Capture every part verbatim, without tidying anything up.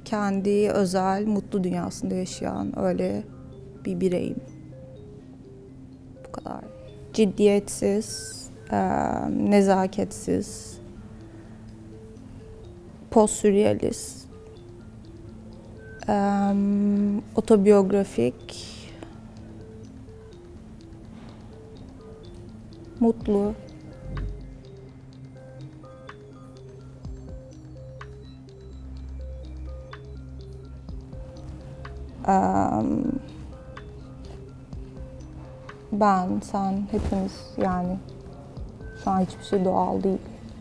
kendi özel, mutlu dünyasında yaşayan öyle bir bireyim. Bu kadar. Ciddiyetsiz, e, nezaketsiz, post-sürrealist, e, otobiyografik, mutlu. Ben, sen, hepimiz yani. Şu an hiçbir şey doğal değil.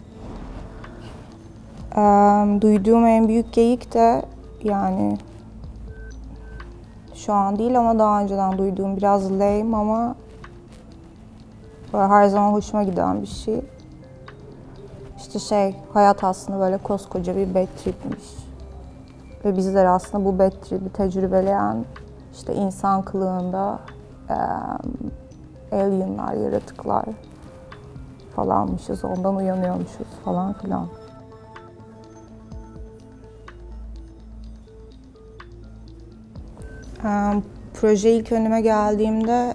Duyduğum en büyük geyik de yani şu an değil ama daha önceden duyduğum biraz lame ama böyle her zaman hoşuma giden bir şey. İşte şey, hayat aslında böyle koskoca bir bad tripmiş. Ve bizler aslında bu bad trip'i tecrübeleyen işte insan kılığında e, alienlar, yaratıklar falanmışız, ondan uyanıyormuşuz falan filan. E, proje ilk önüme geldiğimde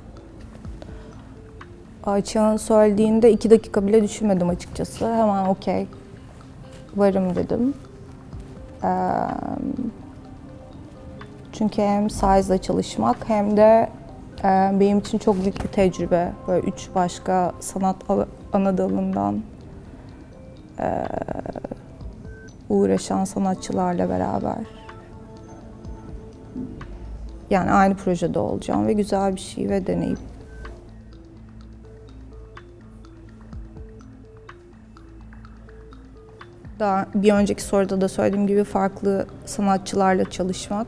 Ayça'nın söylediğinde iki dakika bile düşünmedim açıkçası. Hemen okey, varım dedim. Ee, çünkü hem Size'la çalışmak hem de e, benim için çok büyük bir tecrübe. Böyle üç başka sanat ana dalından e, uğraşan sanatçılarla beraber. Yani aynı projede olacağım ve güzel bir şey ve deneyim. Daha bir önceki soruda da söylediğim gibi farklı sanatçılarla çalışmak.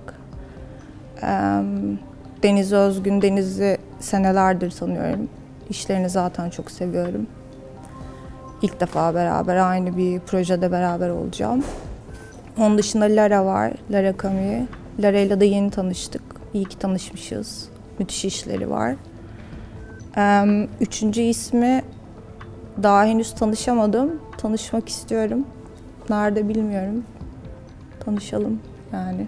Deniz Özgün, Deniz'i senelerdir tanıyorum. İşlerini zaten çok seviyorum. İlk defa beraber aynı bir projede beraber olacağım. Onun dışında Lara var, Lara Camille. Lara ile de yeni tanıştık. İyi ki tanışmışız. Müthiş işleri var. Üçüncü ismi daha henüz tanışamadım. Tanışmak istiyorum. Nerede bilmiyorum. Tanışalım yani.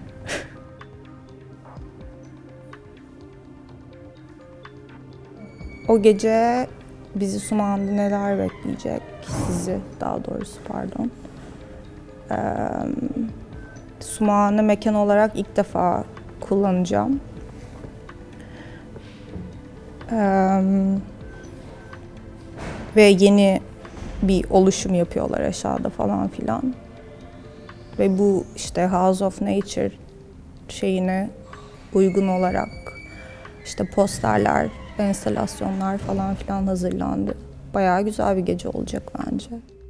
O gece bizi Sumağı'nda neler bekleyecek? Sizi daha doğrusu pardon. Ee, Sumağı'nı mekan olarak ilk defa kullanacağım. Ee, ve yeni bir oluşum yapıyorlar aşağıda falan filan. Ve bu işte House of Nature şeyine uygun olarak işte posterler, enstalasyonlar falan filan hazırlandı. Bayağı güzel bir gece olacak bence.